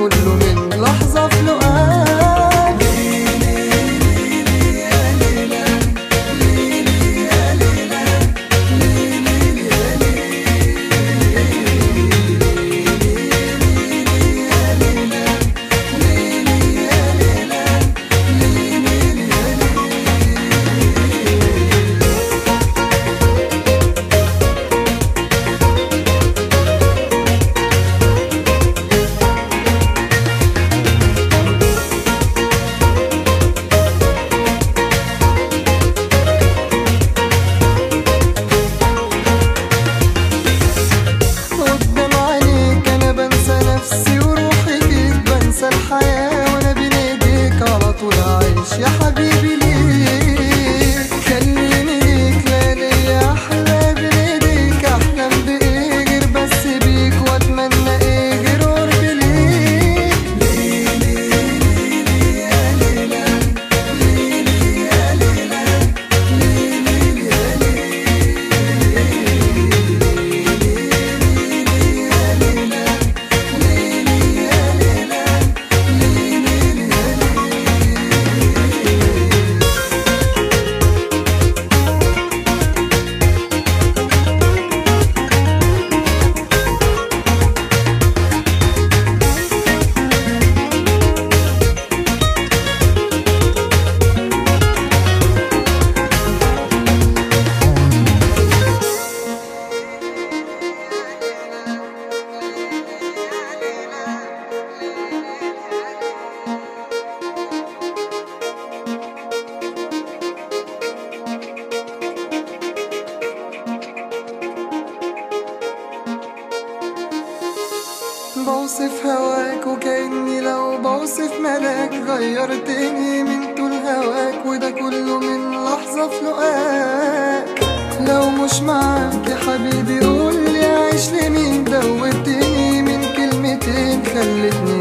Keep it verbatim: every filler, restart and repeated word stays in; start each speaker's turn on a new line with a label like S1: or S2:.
S1: كله من لحظة في لقاك. الحياة وانا بين ايديك على طول عايش يا حبيبي ليك. خليني ليك لا ليا احلى بين ايديك. احلم بايه غير بس بيك واتمنى ايه غير قرب ليك. ليلي ليلي يا ليلى ليلي يا ليلى ليلي يا بوصف هواك وكأني لو بوصف ملاك. غيرتني من طول هواك وده كله من لحظة في لقاك. لو مش معاك يا حبيبي قولي عايش لمين. دوبتني من كلمتين خلتني